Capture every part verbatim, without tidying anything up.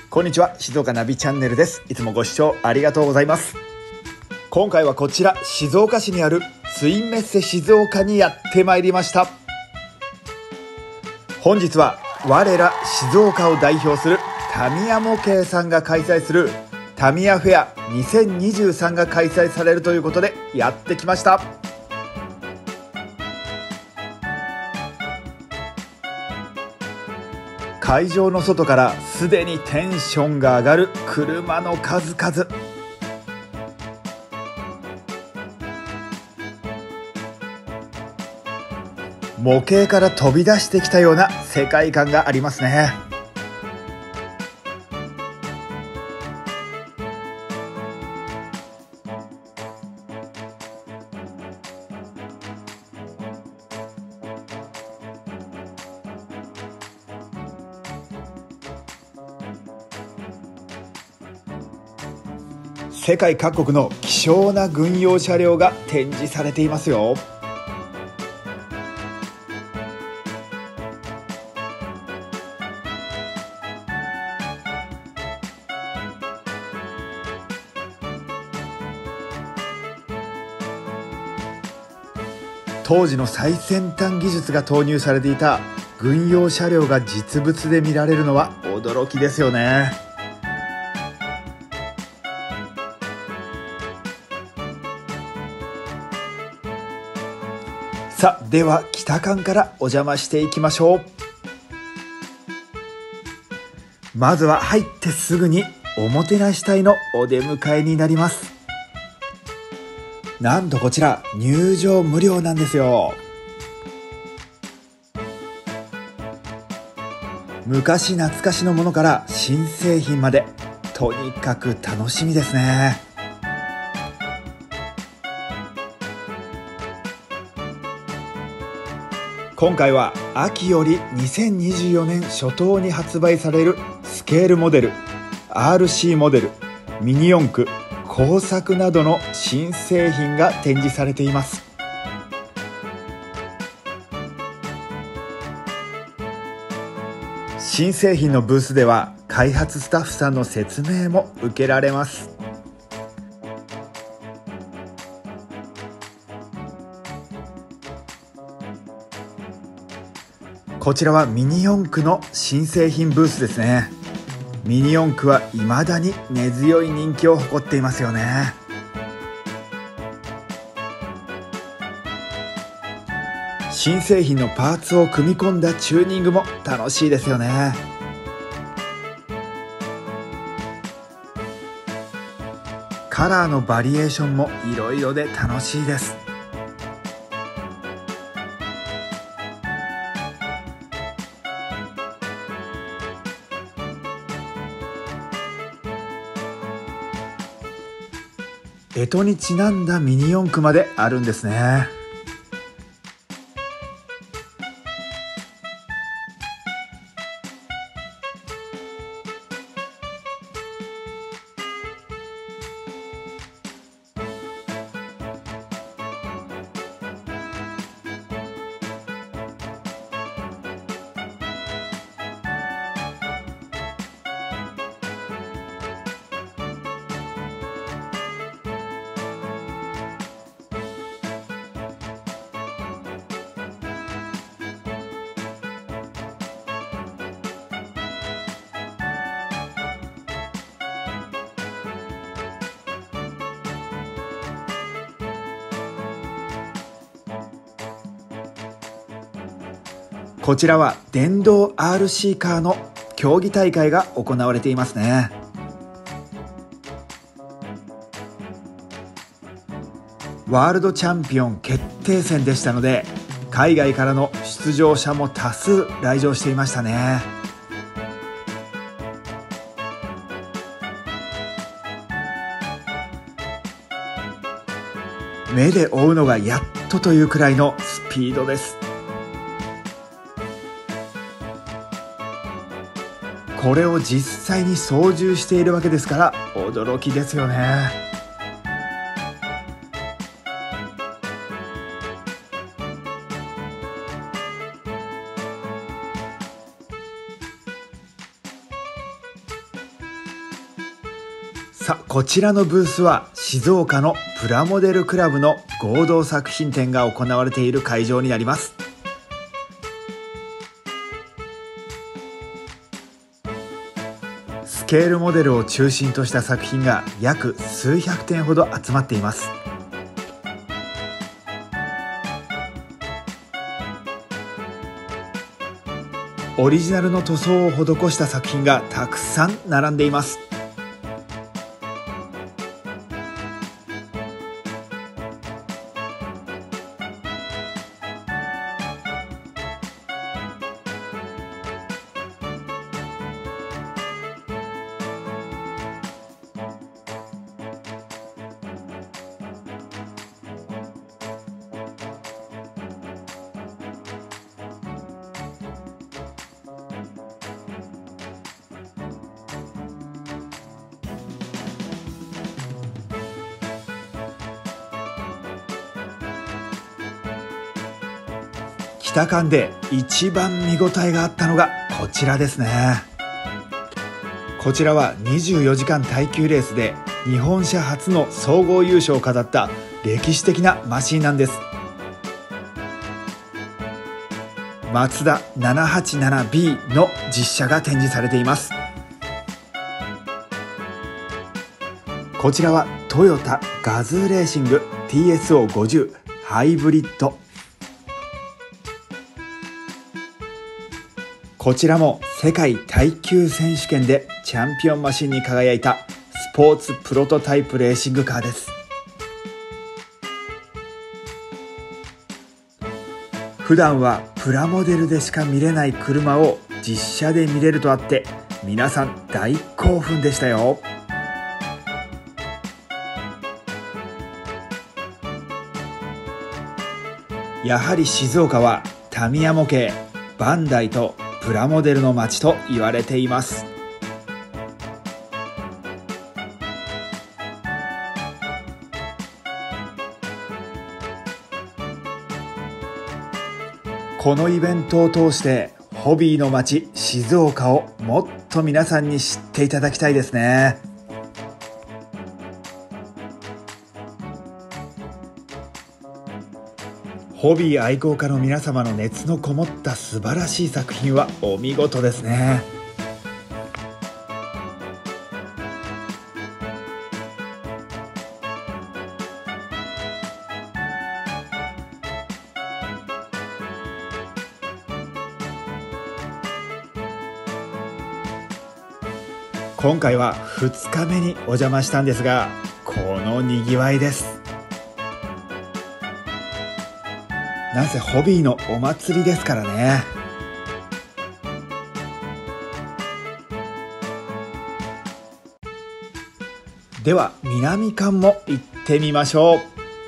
こんにちは、静岡ナビチャンネルです。いつもご視聴ありがとうございます。今回はこちら静岡市にあるツインメッセ静岡にやってまいりました。本日は我ら静岡を代表するタミヤ模型さんが開催するタミヤフェアにせんにじゅうさんが開催されるということでやってきました。会場の外からすでにテンションが上がる車の数々。模型から飛び出してきたような世界観がありますね。世界各国の希少な軍用車両が展示されていますよ。当時の最先端技術が投入されていた軍用車両が実物で見られるのは驚きですよね。さあ、では北館からお邪魔していきましょう。まずは入ってすぐにおもてなし隊のお出迎えになります。なんとこちら入場無料なんですよ。昔懐かしのものから新製品までとにかく楽しみですね。今回は秋よりにせんにじゅうよねん初頭に発売されるスケールモデル、アールシー モデル、ミニ四駆、工作などの新製品が展示されています。新製品のブースでは開発スタッフさんの説明も受けられます。こちらはミニ四駆の新製品ブースですね。ミニ四駆は未だに根強い人気を誇っていますよね。新製品のパーツを組み込んだチューニングも楽しいですよね。カラーのバリエーションもいろいろで楽しいです。干支にちなんだミニ四駆まであるんですね。こちらは電動 アールシー カーの競技大会が行われていますね。ワールドチャンピオン決定戦でしたので、海外からの出場者も多数来場していましたね。目で追うのがやっとというくらいのスピードです。これを実際に操縦しているわけですから驚きですよね。 さあ、こちらのブースは静岡のプラモデルクラブの合同作品展が行われている会場になります。スケールモデルを中心とした作品が約数百点ほど集まっています。オリジナルの塗装を施した作品がたくさん並んでいます。北館で一番見応えがあったのがこちらですね。こちらはにじゅうよじかん耐久レースで日本車初の総合優勝を飾った歴史的なマシンなんです。マツダ ななはちななビー の実車が展示されています。こちらはトヨタガズーレーシング ティーエスオーごじゅう ハイブリッド。こちらも世界耐久選手権でチャンピオンマシンに輝いたスポーツプロトタイプレーシングカーです。普段はプラモデルでしか見れない車を実車で見れるとあって皆さん大興奮でしたよ。やはり静岡はタミヤ模型、バンダイとプラモデルの街と言われています。このイベントを通してホビーの街静岡をもっと皆さんに知っていただきたいですね。ホビー愛好家の皆様の熱のこもった素晴らしい作品はお見事ですね。今回はふつかめにお邪魔したんですが、このにぎわいです。なんせホビーのお祭りですからね。では南館も行ってみましょう。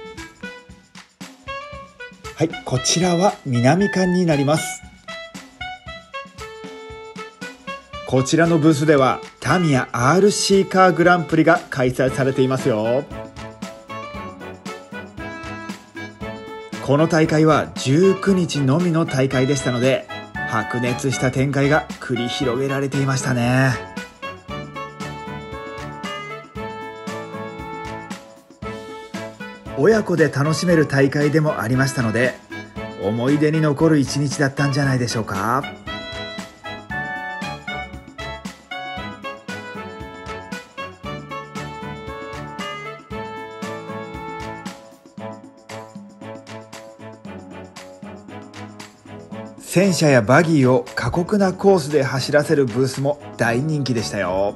はい、こちらは南館になります。こちらのブースではタミヤ アールシー カーグランプリが開催されていますよ。この大会はじゅうくにちのみの大会でしたので白熱した展開が繰り広げられていましたね。親子で楽しめる大会でもありましたので思い出に残る一日だったんじゃないでしょうか。戦車やバギーを過酷なコースで走らせるブースも大人気でしたよ。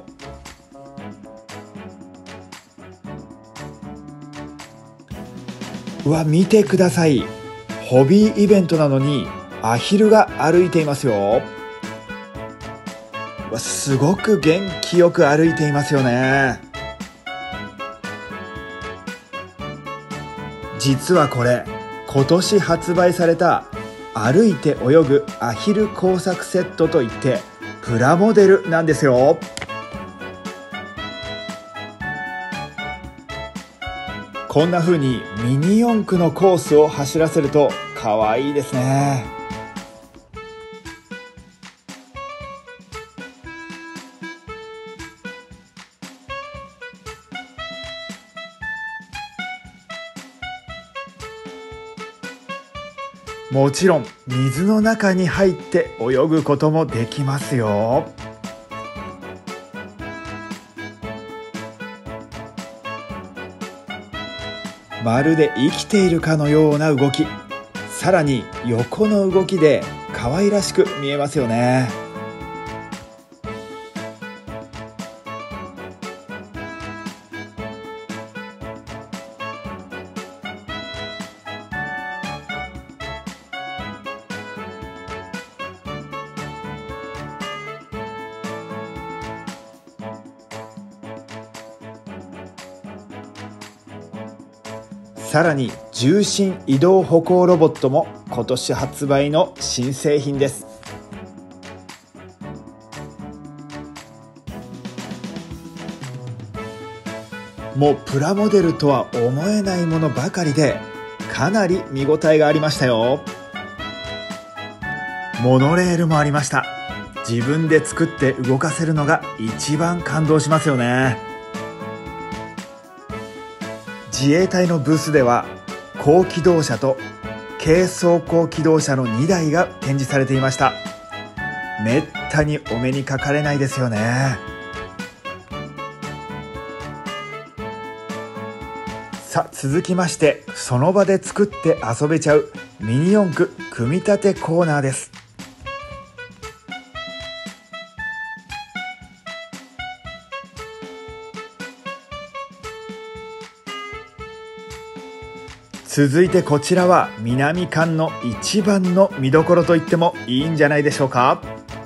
うわ、見てください。ホビーイベントなのにアヒルが歩いていますよ。うわ、すごく元気よく歩いていますよね。実はこれ今年発売された歩いて泳ぐアヒル工作セットといってプラモデルなんですよ。こんな風にミニ四駆のコースを走らせると可愛いですね。 もちろん水の中に入って泳ぐこともできますよ。まるで生きているかのような動き、さらに横の動きで可愛らしく見えますよね。さらに重心移動歩行ロボットも今年発売の新製品です。もうプラモデルとは思えないものばかりで、かなり見応えがありましたよ。モノレールもありました。自分で作って動かせるのが一番感動しますよね。自衛隊のブースでは高機動車と軽装甲機動車のにだいが展示されていました。めったにお目にかかれないですよね。さあ続きまして、その場で作って遊べちゃうミニ四駆組み立てコーナーです。続いてこちらは南館の一番の見どころと言ってもいいんじゃないでしょうか。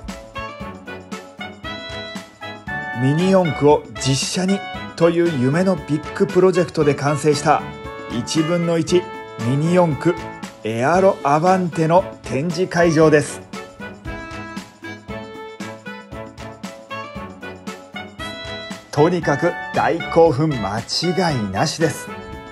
ミニ四駆を実写にという夢のビッグプロジェクトで完成したいちぶんのいちミニ四駆エアロアバンテの展示会場です。とにかく大興奮間違いなしです。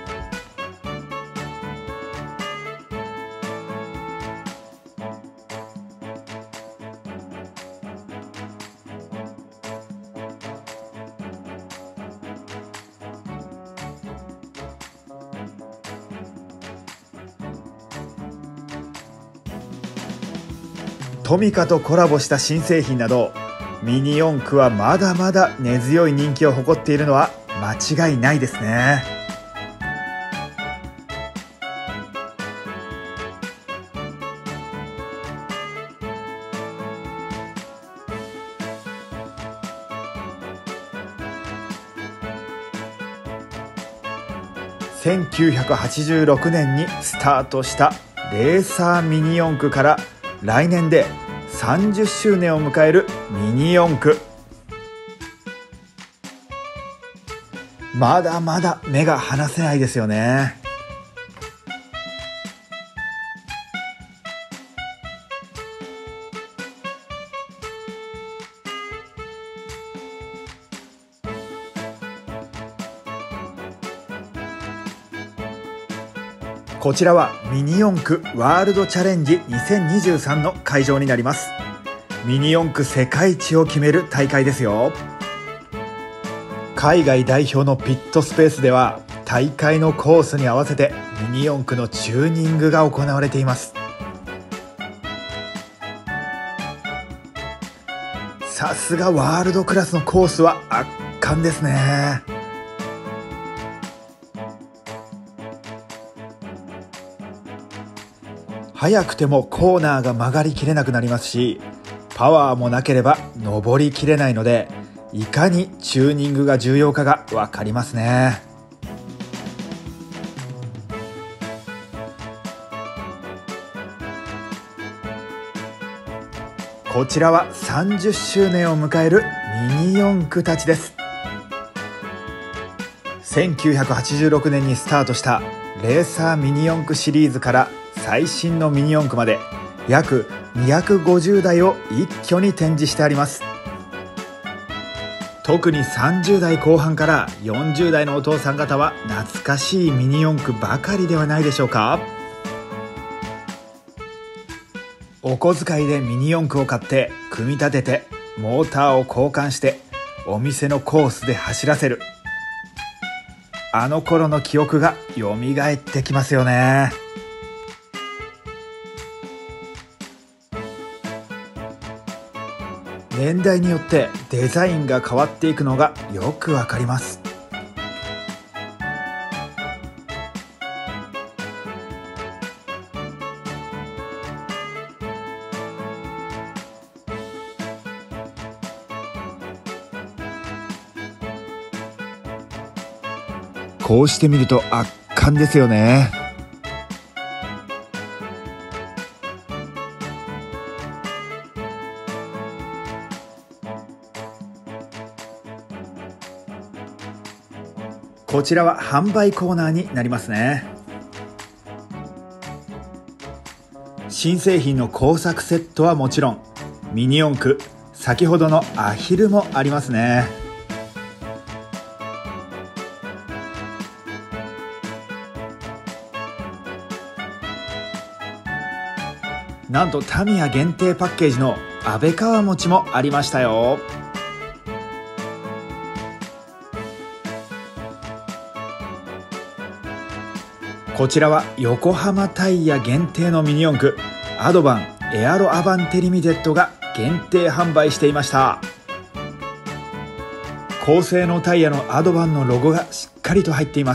トミカとコラボした新製品など、ミニ四駆はまだまだ根強い人気を誇っているのは間違いないですね。せんきゅうひゃくはちじゅうろくねんにスタートしたレーサーミニ四駆から来年でさんじゅっしゅうねんを迎えるミニ四駆。まだまだ目が離せないですよね。こちらはミニ四駆ワールドチャレンジにせんにじゅうさんの会場になります。ミニ四駆世界一を決める大会ですよ。海外代表のピットスペースでは大会のコースに合わせてミニ四駆のチューニングが行われています。さすがワールドクラスのコースは圧巻ですね。速くてもコーナーが曲がりきれなくなりますし、パワーもなければ登りきれないので、いかにチューニングが重要かが分かりますね。こちらはさんじゅっしゅうねんを迎えるミニ四駆たちです。せんきゅうひゃくはちじゅうろくねんにスタートしたレーサーミニ四駆シリーズから最新のミニ四駆まで約にひゃくごじゅうだいを一挙に展示してあります。特にさんじゅうだいこう半からよんじゅうだいのお父さん方は懐かしいミニ四駆ばかりではないでしょうか。お小遣いでミニ四駆を買って組み立ててモーターを交換してお店のコースで走らせる、あの頃の記憶がよみがえってきますよね。 年代によってデザインが変わっていくのがよくわかります。こうして見ると圧巻ですよね。こちらは販売コーナーになりますね。新製品の工作セットはもちろん、ミニ四駆、先ほどのアヒルもありますね。なんとタミヤ限定パッケージの安倍川餅もありましたよ。こちらは横浜タイヤ限定のミニ四駆アドバンエアロアバンテリミテッドが限定販売していました。高性能タイヤのアドバンのロゴがしっかりと入っています。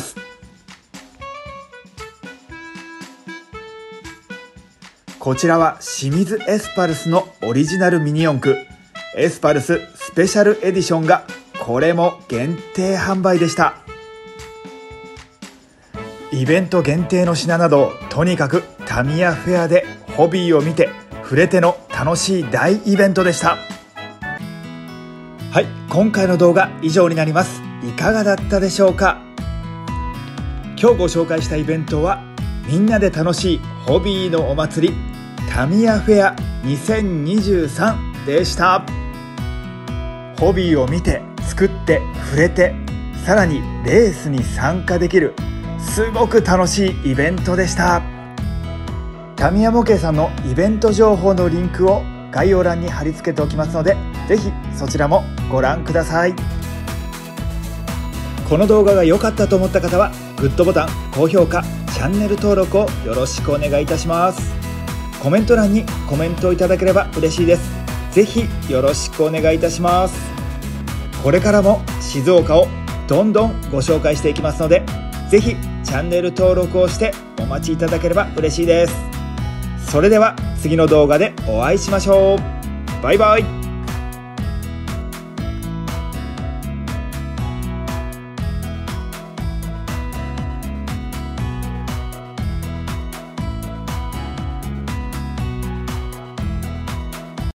こちらは清水エスパルスのオリジナルミニ四駆エスパルススペシャルエディションがこれも限定販売でした。イベント限定の品など、とにかくタミヤフェアでホビーを見て触れての楽しい大イベントでした。はい、今回の動画以上になります。いかがだったでしょうか。今日ご紹介したイベントはみんなで楽しいホビーのお祭りタミヤフェアにせんにじゅうさんでした。ホビーを見て作って触れて、さらにレースに参加できるすごく楽しいイベントでした。タミヤ模型さんのイベント情報のリンクを概要欄に貼り付けておきますので、ぜひそちらもご覧ください。この動画が良かったと思った方はグッドボタン、高評価、チャンネル登録をよろしくお願いいたします。コメント欄にコメントをいただければ嬉しいです。ぜひよろしくお願いいたします。これからも静岡をどんどんご紹介していきますので、ぜひチャンネル登録をしてお待ちいただければ嬉しいです。それでは次の動画でお会いしましょう。バイバイ。